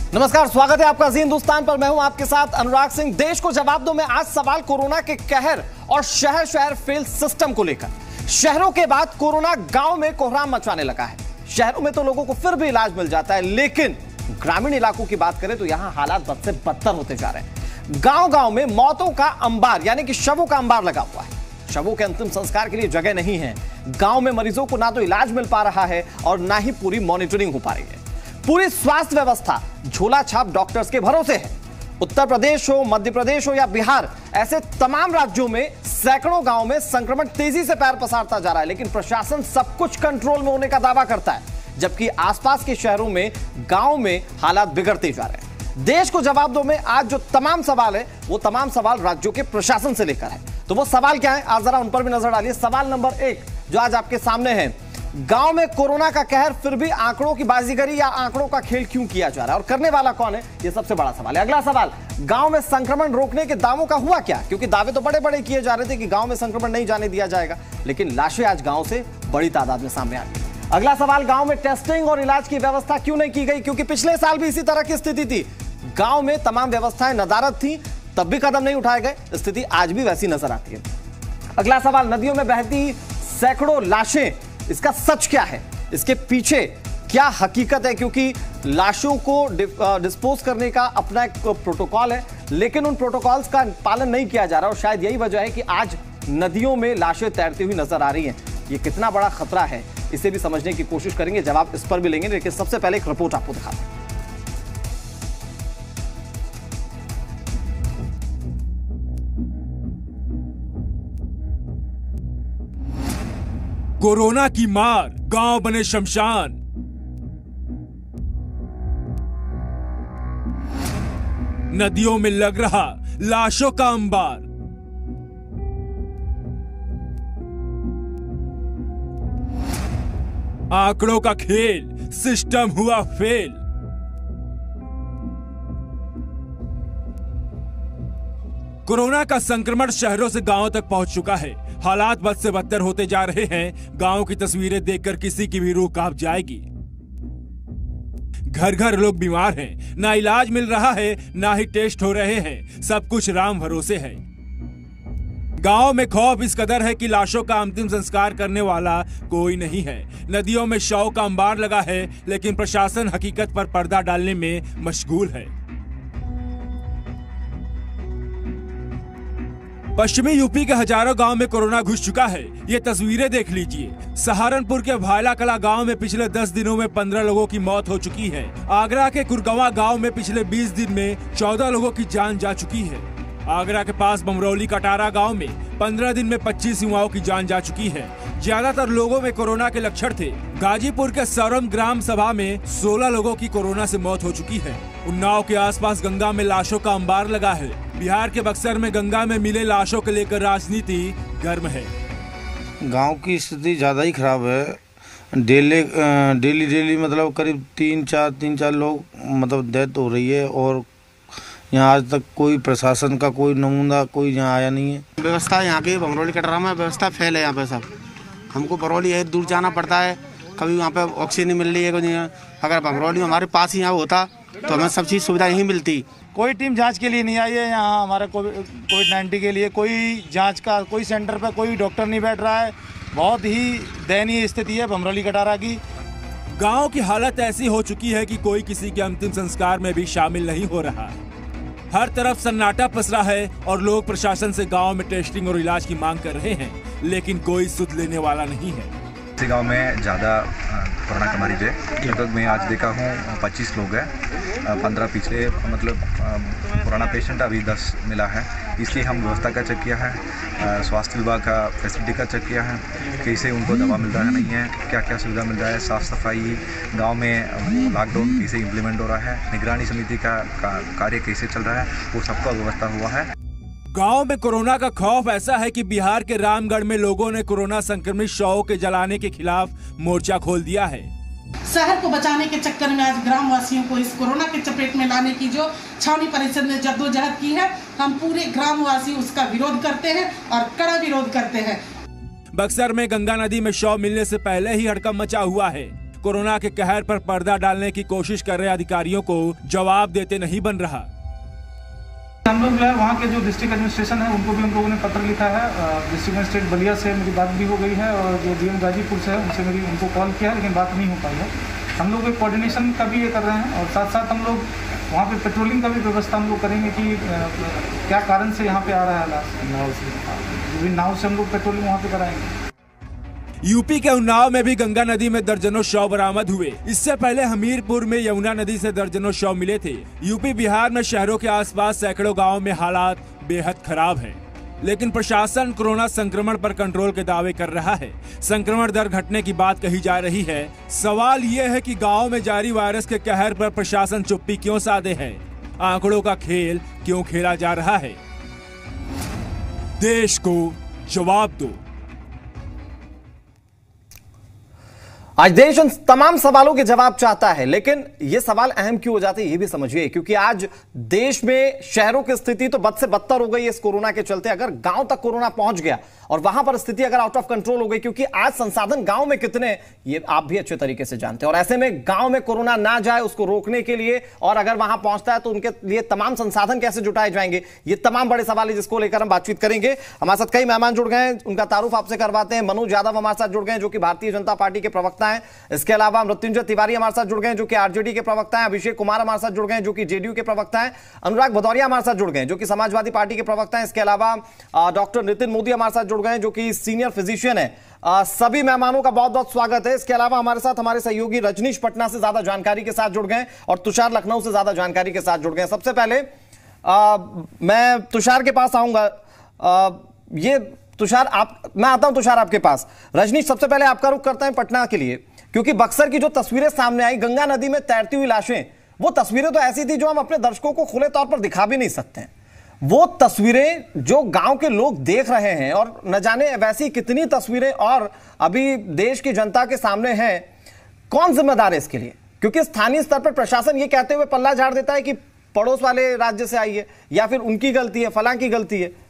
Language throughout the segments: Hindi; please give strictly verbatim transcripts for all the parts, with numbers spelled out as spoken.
नमस्कार, स्वागत है आपका जी हिंदुस्तान पर। मैं हूं आपके साथ अनुराग सिंह। देश को जवाब दो में आज सवाल कोरोना के कहर और शहर शहर फेल सिस्टम को लेकर। शहरों के बाद कोरोना गांव में कोहराम मचाने लगा है। शहरों में तो लोगों को फिर भी इलाज मिल जाता है, लेकिन ग्रामीण इलाकों की बात करें तो यहां हालात बद से बदतर होते जा रहे हैं। गांव गांव में मौतों का अंबार यानी कि शवों का अंबार लगा हुआ है। शवों के अंतिम संस्कार के लिए जगह नहीं है। गांव में मरीजों को ना तो इलाज मिल पा रहा है और ना ही पूरी मॉनिटरिंग हो पा रही है। पूरी स्वास्थ्य व्यवस्था झोला छाप डॉक्टर्स के भरोसे है। उत्तर प्रदेश हो, मध्य प्रदेश हो या बिहार, ऐसे तमाम राज्यों में सैकड़ों गांवों में संक्रमण तेजी से पैर पसारता जा रहा है, लेकिन प्रशासन सब कुछ कंट्रोल में होने का दावा करता है, जबकि आसपास के शहरों में, गांव में हालात बिगड़ते जा रहे हैं। देश को जवाब दो में आज जो तमाम सवाल है, वो तमाम सवाल राज्यों के प्रशासन से लेकर है। तो वो सवाल क्या है, आज जरा उन पर भी नजर डालिए। सवाल नंबर एक जो आज आपके सामने है, गांव में कोरोना का कहर, फिर भी आंकड़ों की बाजीगरी या आंकड़ों का खेल क्यों किया जा रहा है और करने वाला कौन है, यह सबसे बड़ा सवाल है। अगला सवाल, गांव में संक्रमण रोकने के दावों का हुआ क्या? क्योंकि दावे तो बड़े बड़े किए जा रहे थे कि गांव में संक्रमण नहीं जाने दिया जाएगा, लेकिन लाशें आज गांव से बड़ी तादाद में सामने आ गई। अगला सवाल, गांव में टेस्टिंग और इलाज की व्यवस्था क्यों नहीं की गई? क्योंकि पिछले साल भी इसी तरह की स्थिति थी। गांव में तमाम व्यवस्थाएं नदारद थी, तब भी कदम नहीं उठाए गए। स्थिति आज भी वैसी नजर आती है। अगला सवाल, नदियों में बहती सैकड़ों लाशें, इसका सच क्या है? इसके पीछे क्या हकीकत है? क्योंकि लाशों को डिस्पोज करने का अपना एक प्रोटोकॉल है, लेकिन उन प्रोटोकॉल्स का पालन नहीं किया जा रहा और शायद यही वजह है कि आज नदियों में लाशें तैरती हुई नजर आ रही हैं। ये कितना बड़ा खतरा है, इसे भी समझने की कोशिश करेंगे, जवाब इस पर भी लेंगे, लेकिन सबसे पहले एक रिपोर्ट आपको दिखाते हैं। कोरोना की मार, गांव बने शमशान। नदियों में लग रहा लाशों का अंबार। आंकड़ों का खेल, सिस्टम हुआ फेल। कोरोना का संक्रमण शहरों से गांवों तक पहुंच चुका है। हालात बद से बदतर होते जा रहे हैं। गांव की तस्वीरें देखकर किसी की भी रूह कांप जाएगी। घर घर लोग बीमार हैं, ना इलाज मिल रहा है, ना ही टेस्ट हो रहे हैं। सब कुछ राम भरोसे है। गांव में खौफ इस कदर है कि लाशों का अंतिम संस्कार करने वाला कोई नहीं है। नदियों में शव का अंबार लगा है, लेकिन प्रशासन हकीकत पर पर्दा डालने में मशगूल है। पश्चिमी यूपी के हजारों गांव में कोरोना घुस चुका है। ये तस्वीरें देख लीजिए। सहारनपुर के भायला कला गांव में पिछले दस दिनों में पंद्रह लोगों की मौत हो चुकी है। आगरा के कुरगवा गांव में पिछले बीस दिन में चौदह लोगों की जान जा चुकी है। आगरा के पास बमरौली कटारा गांव में पंद्रह दिन में पच्चीस युवाओं की जान जा चुकी है। ज्यादातर लोगों में कोरोना के लक्षण थे। गाजीपुर के सौरम ग्राम सभा में सोलह लोगों की कोरोना से मौत हो चुकी है। उन्नाव के आसपास गंगा में लाशों का अंबार लगा है। बिहार के बक्सर में गंगा में मिले लाशों को लेकर राजनीति गर्म है। गांव की स्थिति ज़्यादा ही खराब है। डेली डेली डेली मतलब करीब तीन चार तीन चार लोग मतलब डेथ हो रही है, और यहाँ आज तक कोई प्रशासन का कोई नमूना कोई यहाँ आया नहीं है। व्यवस्था यहाँ की बमरौली कटरा में व्यवस्था फेल है। यहाँ पे सब हमको बरौली है, दूर जाना पड़ता है। कभी वहाँ पे ऑक्सीजन नहीं मिल रही है, नहीं है। अगर बमरौली हमारे पास ही यहाँ होता तो हमें सब चीज़ सुविधा यहीं मिलती। कोई टीम जांच के लिए नहीं आई है यहाँ हमारे कोविड नाइन्टीन के लिए। कोई जांच का कोई सेंटर पे कोई डॉक्टर नहीं बैठ रहा है। बहुत ही दयनीय स्थिति है बमरौली कटारा की। गांव की हालत ऐसी हो चुकी है कि कोई किसी के अंतिम संस्कार में भी शामिल नहीं हो रहा। हर तरफ सन्नाटा पसरा है और लोग प्रशासन से गांव में टेस्टिंग और इलाज की मांग कर रहे हैं, लेकिन कोई सुध लेने वाला नहीं है। गांव में ज़्यादा कोरोना का मरीज है। लगभग मैं आज देखा हूँ पच्चीस लोग हैं, पंद्रह पिछले मतलब कोरोना पेशेंट अभी दस मिला है। इसलिए हम व्यवस्था का चेक किया है, स्वास्थ्य विभाग का फैसिलिटी का चेक किया है, कैसे उनको दवा मिल रहा है नहीं है, क्या क्या सुविधा मिल रहा है, साफ़ सफाई, गांव में लॉकडाउन कैसे इम्प्लीमेंट हो रहा है, निगरानी समिति का, का कार्य कैसे चल रहा है, वो सबका व्यवस्था हुआ है। गांव में कोरोना का खौफ ऐसा है कि बिहार के रामगढ़ में लोगों ने कोरोना संक्रमित शवों के जलाने के खिलाफ मोर्चा खोल दिया है। शहर को बचाने के चक्कर में आज ग्राम वासियों को इस कोरोना के चपेट में लाने की जो छावनी परिषद ने जद्दोजहद की है, हम पूरे ग्राम वासी उसका विरोध करते हैं और कड़ा विरोध करते हैं। बक्सर में गंगा नदी में शव मिलने से पहले ही हड़कंप मचा हुआ है। कोरोना के कहर पर पर्दा डालने की कोशिश कर रहे अधिकारियों को जवाब देते नहीं बन रहा। हम लोग जो है वहाँ के जो डिस्ट्रिक्ट एडमिनिस्ट्रेशन है उनको भी हम लोगों ने पत्र लिखा है। डिस्ट्रिक्ट मजिस्ट्रेट बलिया से मेरी बात भी हो गई है और जो डीएम गाजीपुर से है उनसे मेरी उनको कॉल किया है, लेकिन बात नहीं हो पाई है। हम लोग एक कोऑर्डिनेशन का भी ये कर रहे हैं और साथ साथ हम लोग वहाँ पे पेट्रोलिंग का भी व्यवस्था हम लोग करेंगे कि क्या कारण से यहाँ पे आ रहा है नाव से, जो नाव से हम लोग पेट्रोलिंग वहाँ पे कराएंगे। यूपी के उन्नाव में भी गंगा नदी में दर्जनों शव बरामद हुए। इससे पहले हमीरपुर में यमुना नदी से दर्जनों शव मिले थे। यूपी बिहार में शहरों के आसपास सैकड़ों गांवों में हालात बेहद खराब हैं। लेकिन प्रशासन कोरोना संक्रमण पर कंट्रोल के दावे कर रहा है। संक्रमण दर घटने की बात कही जा रही है। सवाल ये है कि गाँव में जारी वायरस के कहर पर प्रशासन चुप्पी क्यों साधे है? आंकड़ों का खेल क्यों खेला जा रहा है? देश को जवाब दो। आज देश उन तमाम सवालों के जवाब चाहता है, लेकिन ये सवाल अहम क्यों हो जाते हैं ये भी समझिए, क्योंकि आज देश में शहरों की स्थिति तो बद से बदतर हो गई है इस कोरोना के चलते। अगर गांव तक कोरोना पहुंच गया और वहां पर स्थिति अगर आउट ऑफ कंट्रोल हो गई, क्योंकि आज संसाधन गांव में कितने ये आप भी अच्छे तरीके से जानते हैं, और ऐसे में गांव में कोरोना ना जाए उसको रोकने के लिए, और अगर वहां पहुंचता है तो उनके लिए तमाम संसाधन कैसे जुटाए जाएंगे, ये तमाम बड़े सवाल है जिसको लेकर हम बातचीत करेंगे। हमारे साथ कई मेहमान जुड़ गए हैं, उनका तारुफ आपसे करवाते हैं। मनोज यादव हमारे साथ जुड़ गए हैं जो कि भारतीय जनता पार्टी के प्रवक्ता हैं। इसके अलावा मृत्युंजय तिवारी हमारे साथ जुड़ गए हैं जो कि आरजेडी के प्रवक्ता हैं। अभिषेक कुमार हमारे साथ जुड़ गए हैं जो कि जेडीयू के प्रवक्ता हैं। अनुराग भदौरिया हमारे साथ जुड़ गए हैं जो कि समाजवादी पार्टी के प्रवक्ता हैं। इसके अलावा डॉक्टर नितिन मोदी हमारे साथ जुड़ गए हैं जो कि सीनियर फिजिशियन है। आ, सभी मेहमानों का बहुत बहुत स्वागत है। इसके अलावा हमारे साथ हमारे सहयोगी रजनीश पटना से ज्यादा जानकारी के साथ जुड़ गए और तुषार लखनऊ से ज्यादा जानकारी के साथ जुड़ गए। सबसे पहले आ, मैं तुषार के पास आऊंगा। आ, ये तुषार आप मैं आता हूं तुषार आपके पास। रजनीश, सबसे पहले आपका रुख करते हैं पटना के लिए, क्योंकि बक्सर की जो तस्वीरें सामने आई गंगा नदी में तैरती हुई लाशें, वो तस्वीरें तो ऐसी थी जो हम अपने दर्शकों को खुले तौर पर दिखा भी नहीं सकते हैं। वो तस्वीरें जो गांव के लोग देख रहे हैं, और न जाने वैसी कितनी तस्वीरें और अभी देश की जनता के सामने हैं। कौन जिम्मेदार है इसके लिए? क्योंकि स्थानीय स्तर पर प्रशासन ये कहते हुए पल्ला झाड़ देता है कि पड़ोस वाले राज्य से आई है, या फिर उनकी गलती है, फलां की गलती है।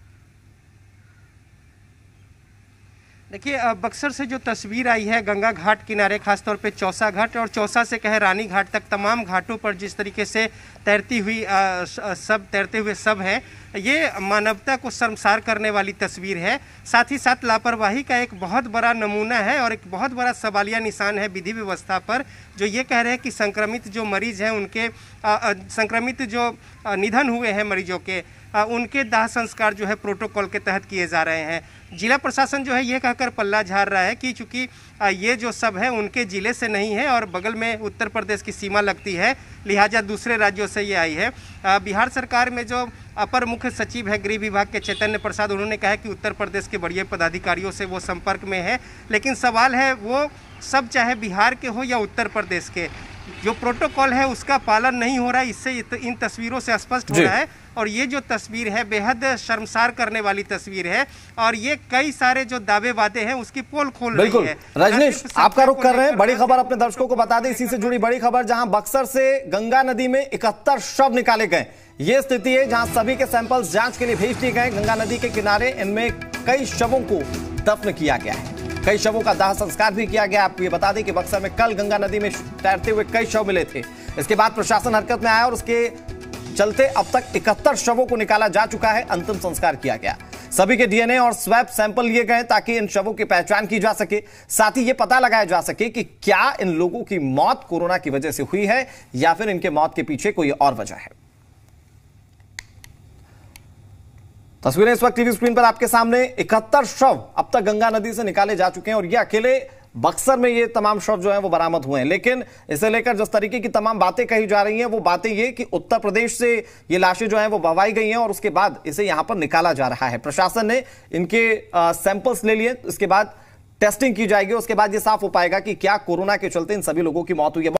देखिए, बक्सर से जो तस्वीर आई है गंगा घाट किनारे, खासतौर पे चौसा घाट और चौसा से कहे रानी घाट तक तमाम घाटों पर जिस तरीके से तैरती हुई आ, सब तैरते हुए सब हैं, ये मानवता को शर्मसार करने वाली तस्वीर है। साथ ही साथ लापरवाही का एक बहुत बड़ा नमूना है और एक बहुत बड़ा सवालिया निशान है विधि व्यवस्था पर, जो ये कह रहे हैं कि संक्रमित जो मरीज हैं उनके आ, आ, संक्रमित जो आ, निधन हुए हैं मरीजों के, आ, उनके दाह संस्कार जो है प्रोटोकॉल के तहत किए जा रहे हैं। जिला प्रशासन जो है ये कहकर पल्ला झाड़ रहा है कि चूंकि ये जो सब है उनके ज़िले से नहीं है और बगल में उत्तर प्रदेश की सीमा लगती है, लिहाजा दूसरे राज्यों से ये आई है। बिहार सरकार में जो अपर मुख्य सचिव है गृह विभाग के चैतन्य प्रसाद, उन्होंने कहा कि उत्तर प्रदेश के बड़े पदाधिकारियों से वो संपर्क में है, लेकिन सवाल है वो सब चाहे बिहार के हो या उत्तर प्रदेश के, जो प्रोटोकॉल है उसका पालन नहीं हो रहा है। इससे इन तस्वीरों से स्पष्ट हो रहा है। और ये जो तस्वीर है बेहद शर्मसार करने वाली तस्वीर है और ये कई सारे जो दावे वादे हैं उसकी पोल खोल रही है। रजनीश, आपका रुख कर रहे हैं, बड़ी खबर अपने दर्शकों को बता दें, इसी से जुड़ी बड़ी खबर, जहां बक्सर से गंगा नदी में इकहत्तर शव निकाले गए। ये स्थिति है जहां सभी के सैंपल्स जांच के लिए भेज दिए गए। गंगा नदी के किनारे इनमें कई शवों को दफन किया गया है, कई शवों का दाह संस्कार भी किया गया। आपको ये बता दें कि बक्सर में कल गंगा नदी में तैरते हुए कई शव मिले थे। इसके बाद प्रशासन हरकत में आया और उसके चलते अब तक इकहत्तर शवों को निकाला जा चुका है, अंतिम संस्कार किया गया। सभी के डीएनए और स्वैब सैंपल लिए गए ताकि इन शवों की पहचान की जा सके, साथ ही यह पता लगाया जा सके कि क्या इन लोगों की मौत कोरोना की वजह से हुई है या फिर इनके मौत के पीछे कोई और वजह है। तस्वीरें इस वक्त टीवी स्क्रीन पर आपके सामने। इकहत्तर शव अब तक गंगा नदी से निकाले जा चुके हैं और ये अकेले बक्सर में ये तमाम शव जो हैं वो बरामद हुए हैं। लेकिन इसे लेकर जिस तरीके की तमाम बातें कही जा रही हैं वो बातें ये कि उत्तर प्रदेश से ये लाशें जो हैं वो बहवाई गई हैं और उसके बाद इसे यहां पर निकाला जा रहा है। प्रशासन ने इनके सैंपल्स ले लिए, इसके बाद टेस्टिंग की जाएगी, उसके बाद ये साफ हो पाएगा कि क्या कोरोना के चलते इन सभी लोगों की मौत हुई है।